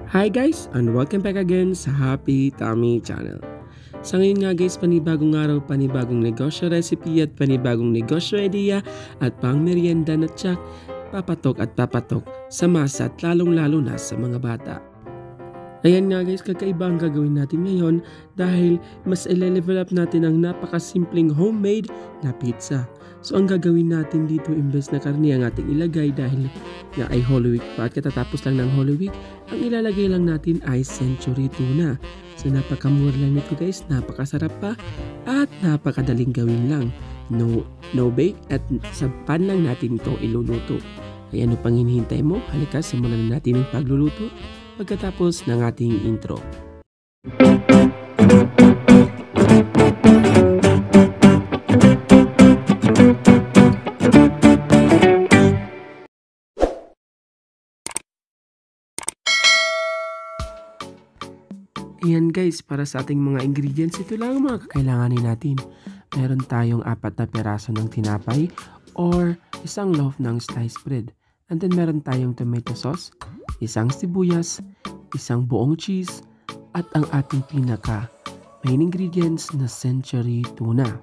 Hi guys, and welcome back again sa Happy Tummy Channel. Sa ngayon nga guys, panibagong araw, panibagong negosyo recipe at panibagong negosyo idea at pang merienda na tsak, papatok sa masa at lalong-lalo na sa mga bata. Ayan nga guys, kakaiba ang gagawin natin ngayon dahil mas i-level up natin ang napakasimpleng homemade na pizza. So ang gagawin natin dito, imbes na karne ang ating ilagay dahil nga ay Holy Week pa at katatapos lang ng Holy Week, ang ilalagay lang natin ay Century Tuna. So napakamura lang nito guys, napakasarap pa at napakadaling gawin lang. No bake at sa pan lang natin ito iluluto. Ay ano pang hinihintay mo? Halika, simulan na natin ang pagluluto pagkatapos ng ating intro. Ayan guys, para sa ating mga ingredients, ito lang ang mga kakailanganin natin. Meron tayong 4 na peraso ng tinapay or isang loaf ng sliced bread. And then meron tayong tomato sauce, isang sibuyas, isang buong cheese, at ang ating pinaka main ingredients na Century Tuna.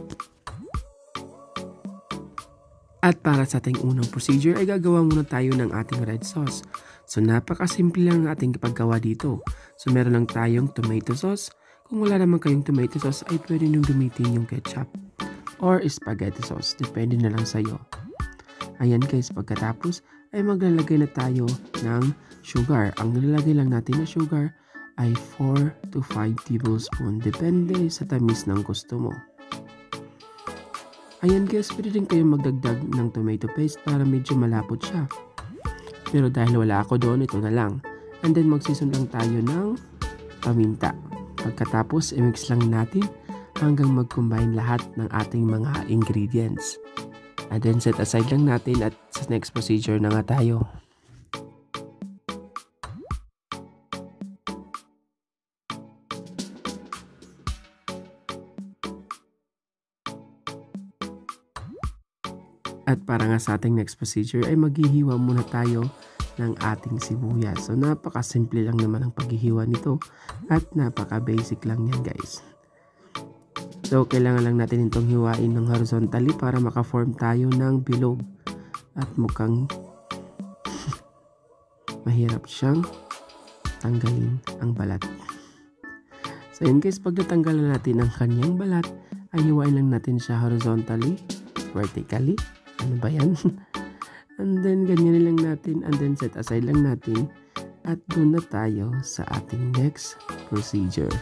At para sa ating unang procedure ay gagawa muna tayo ng ating red sauce. So napakasimple lang ang ating paggawa dito. So meron lang tayong tomato sauce. Kung wala naman kayong tomato sauce ay pwede nyo gamitin yung ketchup or spaghetti sauce. Depende na lang sa'yo. Ayan guys, pagkatapos ay maglalagay na tayo ng sugar. Ang nilalagay lang natin na sugar ay 4 to 5 tablespoon. Depende sa tamis ng gusto mo. Ayan guys, pwede rin kayong magdagdag ng tomato paste para medyo malapot siya. Pero dahil wala ako doon, ito na lang. And then magseason lang tayo ng paminta. Pagkatapos, i-mix lang natin hanggang mag-combine lahat ng ating mga ingredients. And then set aside lang natin at sa next procedure na nga tayo. At para nga sa ating next procedure ay maghihiwa muna tayo ng ating sibuyas. So napakasimple lang naman ang paghihiwa nito at napaka-basic lang yan guys. So kailangan lang natin itong hiwain ng horizontally para maka-form tayo ng bilog. At mukhang mahirap siyang tanggalin ang balat. So yun guys, pag natanggal na natin ang kanyang balat, ay hiwain lang natin siya horizontally, vertically. Ano ba yan? And then ganyan lang natin and then set aside lang natin at doon na tayo sa ating next procedure.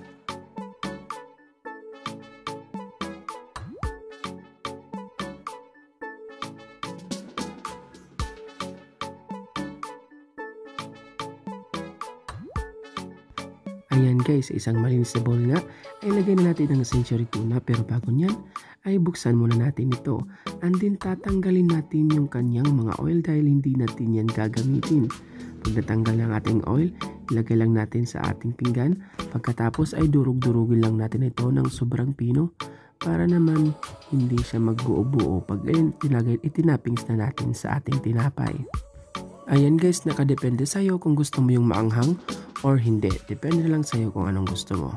Ayan guys, isang malinis na bowl nga ay lagay na natin ang Century Tuna, pero bago nyan ay buksan muna natin ito and then tatanggalin natin yung kanyang mga oil dahil hindi natin yan gagamitin. Pag natanggal ng ating oil, ilagay lang natin sa ating pinggan. Pagkatapos ay durug-durugin lang natin ito ng sobrang pino para naman hindi siya magbuo-buo pag itinappings na natin sa ating tinapay. Ayan guys, nakadepende sa'yo kung gusto mo yung maanghang or hindi. Depende lang sa'yo kung anong gusto mo.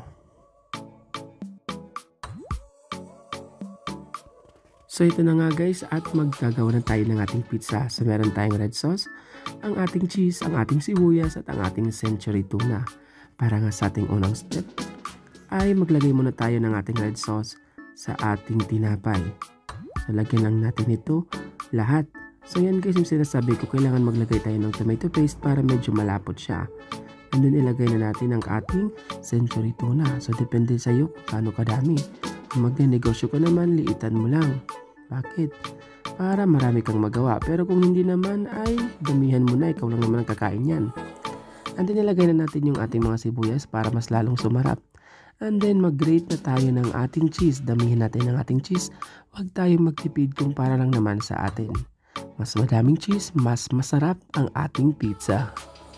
So ito na nga guys, at maggagawa na tayo ng ating pizza. So meron tayong red sauce, ang ating cheese, ang ating sibuyas at ang ating Century Tuna. Para nga sa ating unang step ay maglagay muna tayo ng ating red sauce sa ating tinapay. So lagyan lang natin ito lahat. So yan guys, yung sinasabi ko, kailangan maglagay tayo ng tomato paste para medyo malapot siya. And then ilagay na natin ang ating Century Tuna. So depende sa iyo kung paano kadami. Kung magnenegosyo ka naman, liitan mo lang. Bakit? Para marami kang magawa. Pero kung hindi naman ay damihan mo na, ikaw lang naman ang kakain yan. And then ilagay na natin yung ating mga sibuyas para mas lalong sumarap. And then mag-grate na tayo ng ating cheese. Damihin natin ang ating cheese. Huwag tayong magtipid kung para lang naman sa atin. Mas madaming cheese, mas masarap ang ating pizza.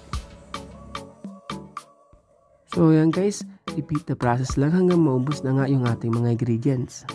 So yan guys, repeat the process lang hanggang maubos na nga yung ating mga ingredients.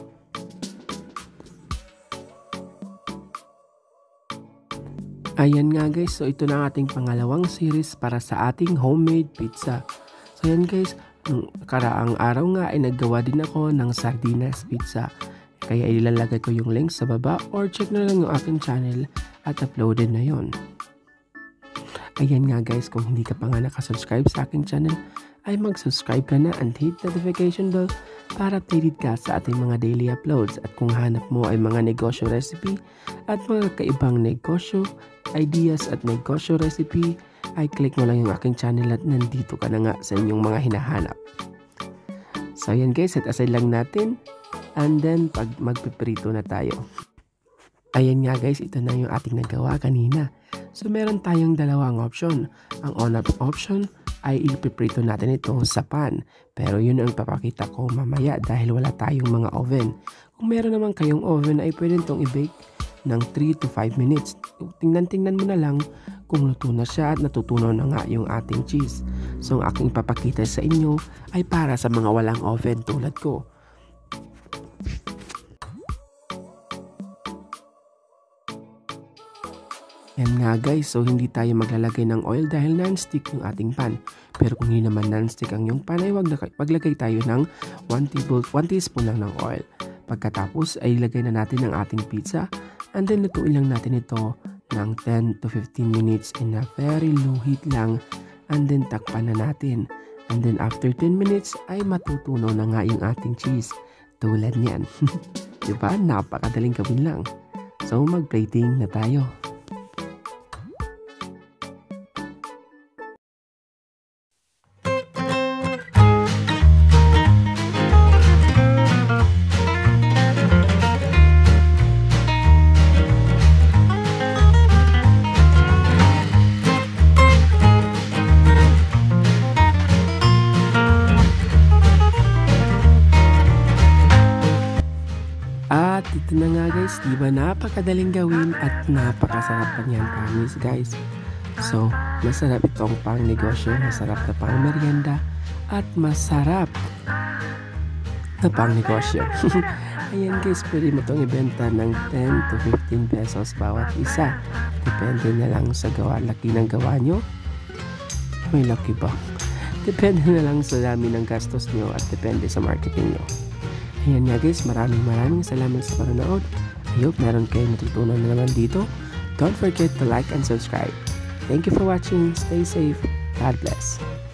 Ayan nga guys, so ito na ang ating pangalawang series para sa ating homemade pizza. So ayan guys, nung karaang araw nga ay naggawa din ako ng sardinas pizza. Kaya ilalagay ko yung link sa baba or check na lang yung aking channel at uploaded na yon. Ayan nga guys, kung hindi ka pa nga nakasubscribe sa aking channel, ay mag-subscribe ka na and hit notification bell para updated ka sa ating mga daily uploads. At kung hanap mo ay mga negosyo recipe at mga kaibang negosyo, ideas at negosyo recipe, ay click mo lang yung aking channel at nandito ka na nga sa inyong mga hinahanap. So ayan guys, set aside lang natin and then pag magpiprito na tayo. Ayan nga guys, ito na yung ating nagawa kanina. So meron tayong dalawang option. Ang on-off option ay ipiprito natin ito sa pan. Pero yun ang papakita ko mamaya dahil wala tayong mga oven. Kung meron naman kayong oven ay pwede itong i-bake ng 3 to 5 minutes. Tingnan mo na lang kung luto na siya at natutunaw na nga yung ating cheese. So ang aking papakita sa inyo ay para sa mga walang oven tulad ko. Yan nga guys, so hindi tayo maglalagay ng oil dahil non-stick yung ating pan. Pero kung hindi naman non-stick ang yung pan ay maglagay tayo ng 1 teaspoon lang ng oil. Pagkatapos ay ilagay na natin ang ating pizza and then lutuin lang natin ito ng 10 to 15 minutes in a very low heat lang and then takpan na natin. And then after 10 minutes ay matutunaw na nga yung ating cheese. Tulad niyan. Diba? Napakadaling gawin lang. So mag-plating na tayo. At ito na nga guys, diba napakadaling gawin at napakasarap pa niyan, promise guys. So, masarap itong pang negosyo, masarap na pang merienda, at masarap na pang negosyo. Ayan guys, pwede mo itong ibenta ng 10 to 15 pesos bawat isa. Depende na lang sa laki ng gawa nyo. May laki ba? Depende na lang sa dami ng gastos nyo at depende sa marketing nyo. Ayan nga guys, maraming salamat sa panonood. I hope meron kayong natutunan na naman dito. Don't forget to like and subscribe. Thank you for watching. Stay safe. God bless.